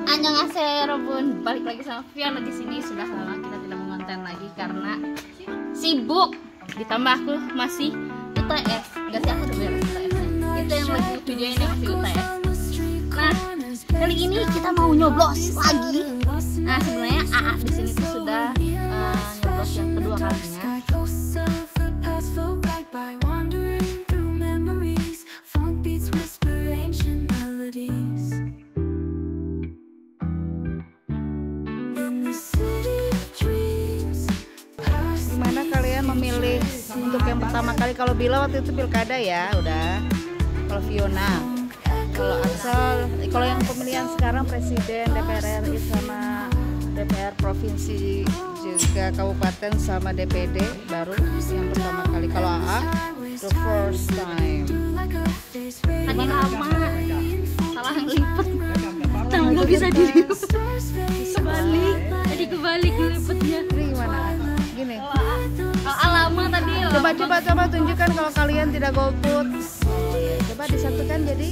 Annyeonghaseyo Robun, balik lagi sama Fiona di sini. Sudah lama kita tidak mengonten lagi karena sibuk. Ditambah aku masih UTS. Enggak sih, aku udah beres UTS-nya. Itu yang lagi videoin yang masih UTS. Nah, kali ini kita mau nyoblos lagi. Nah, sebenarnya AA di sini tuh sudah nyoblos yang kedua kalinya. Gimana kalian memilih untuk yang pertama kali? Kalau Bila waktu itu pilkada ya udah. Kalau Fiona, kalau Axel, kalau yang pemilihan sekarang presiden, DPR RI sama DPR provinsi juga kabupaten sama DPD baru yang pertama kali. Kalau AA the first time. Tadi lama salah ngelipet, nggak bisa dilipat. Kebalik, tadi kebalik ngelipetnya. Ini gimana? Gini. Lama tadi. Coba tunjukkan kalau kalian tidak golput. Oh, ya. Coba disatukan jadi.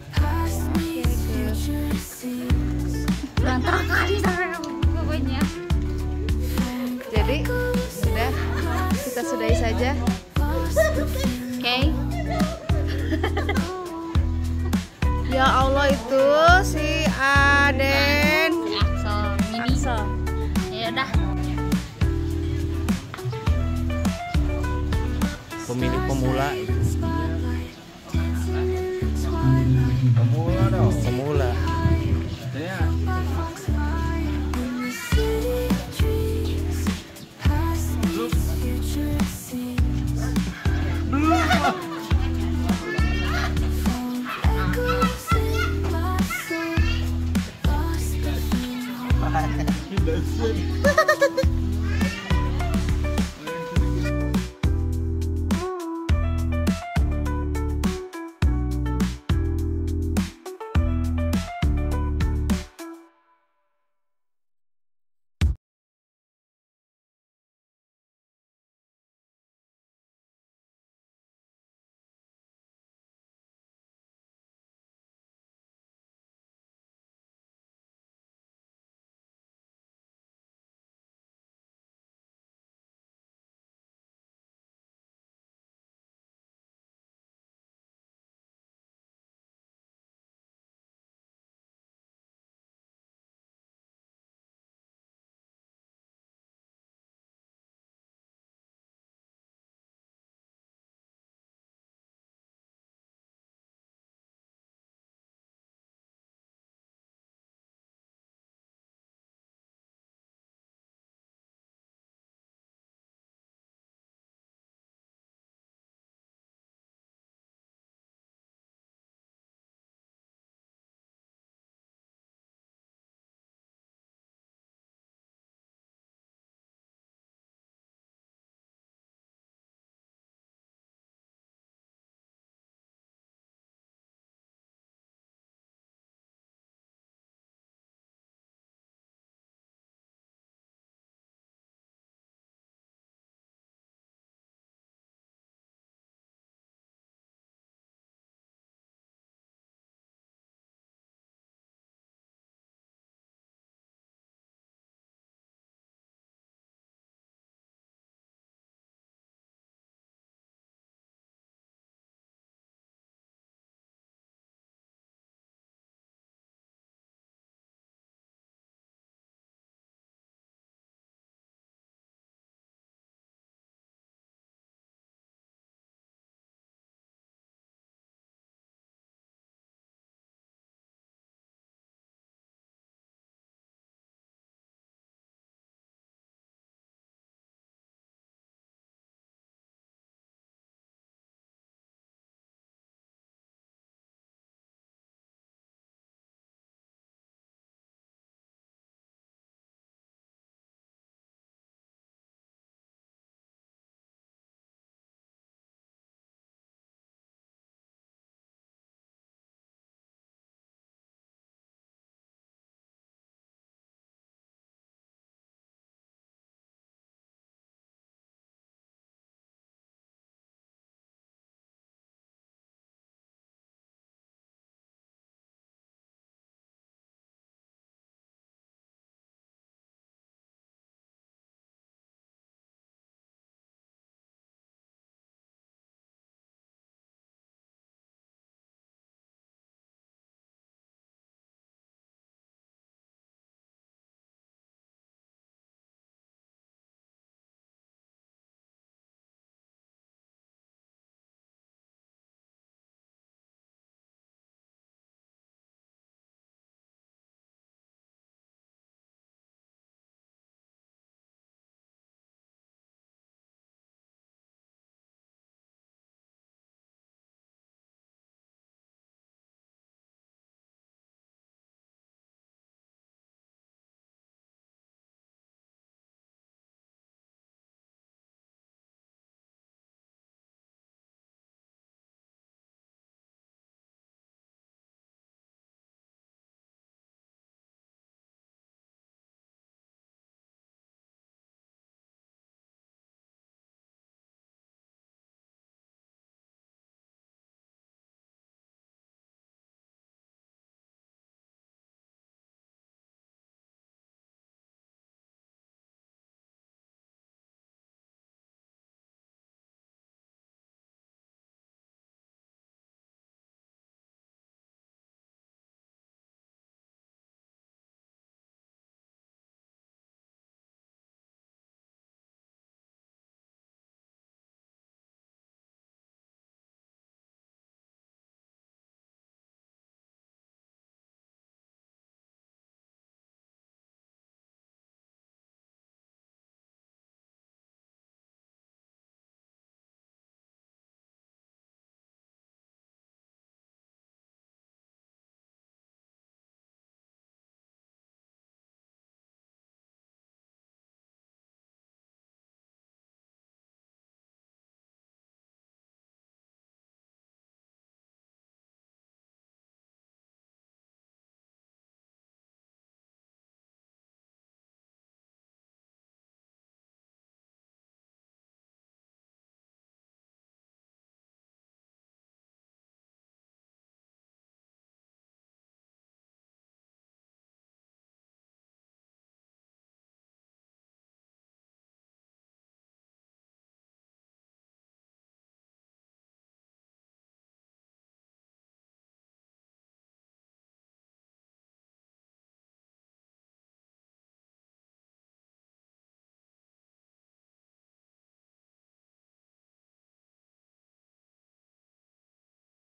Pokoknya. Jadi kita sudahi saja. Oke. Ya Allah, itu si Aden, si Axel. Ya udah. Pemilih pemula itu. Pemula dong.